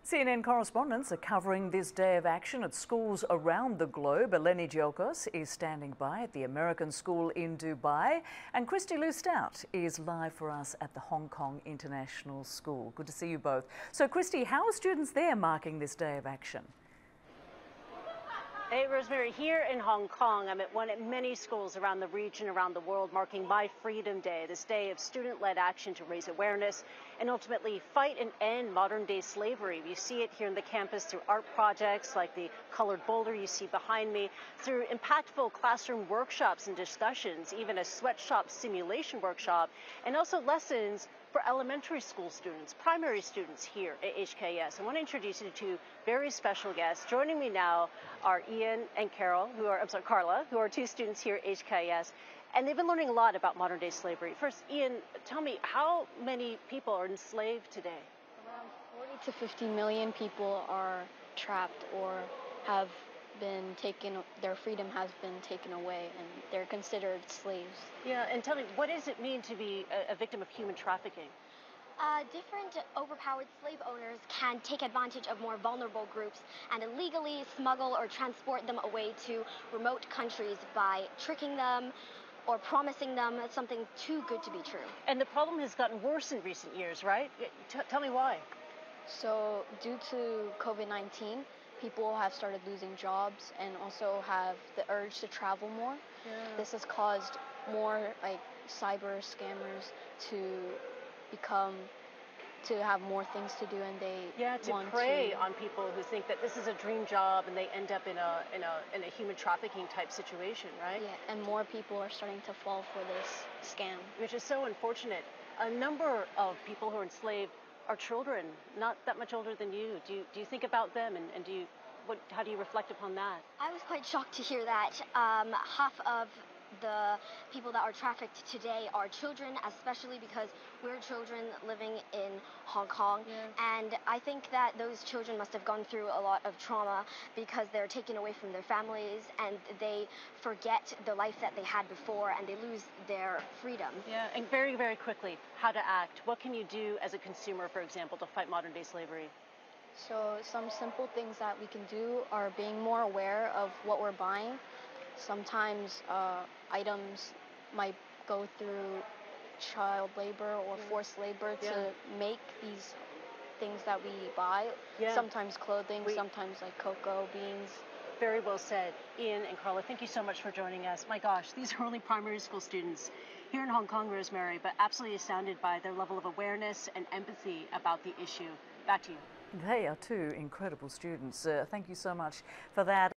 CNN correspondents are covering this day of action at schools around the globe. Eleni Giokos is standing by at the American school in Dubai, and Kristi Lu Stout is live for us at the Hong Kong International School. Good to see you both. So, Kristi, how are students there marking this day of action? Hey, Rosemary, here in Hong Kong, I'm at one of many schools around the region, around the world, marking My Freedom Day, this day of student-led action to raise awareness and ultimately fight and end modern-day slavery. You see it here on the campus through art projects like the colored boulder you see behind me, through impactful classroom workshops and discussions, even a sweatshop simulation workshop, and also lessons for elementary school students, primary students here at HKIS. I want to introduce you to two very special guests. Joining me now are Ian and Carla, who are two students here at HKIS, and they've been learning a lot about modern day slavery. First, Ian, tell me, how many people are enslaved today? Around 40 to 50 million people are trapped or have been taken, their freedom has been taken away, and they're considered slaves. Yeah, and tell me, what does it mean to be a victim of human trafficking? Different overpowered slave owners can take advantage of more vulnerable groups and illegally smuggle or transport them away to remote countries by tricking them or promising them something too good to be true. And the problem has gotten worse in recent years, right? Tell me why. So due to COVID-19, people have started losing jobs and also have the urge to travel more. Yeah. This has caused more cyber scammers to have more things to do, and to prey on people who think that this is a dream job, and they end up in a human trafficking type situation, right? Yeah, and more people are starting to fall for this scam, which is so unfortunate. A number of people who are enslaved are children, not that much older than you. Do you think about them, and how do you reflect upon that? I was quite shocked to hear that half of the people that are trafficked today are children, especially because we're children living in Hong Kong. Yeah. And I think that those children must have gone through a lot of trauma because they're taken away from their families and they forget the life that they had before and they lose their freedom. Yeah, and very, very quickly, how to act. What can you do as a consumer, for example, to fight modern day slavery? So some simple things that we can do are being more aware of what we're buying. Sometimes items might go through child labor or forced labor to make these things that we buy. Yeah. Sometimes clothing, sometimes like cocoa beans. Very well said. Ian and Carla, thank you so much for joining us. My gosh, these are only primary school students here in Hong Kong, Rosemary, but absolutely astounded by their level of awareness and empathy about the issue. Back to you. They are two incredible students. Thank you so much for that.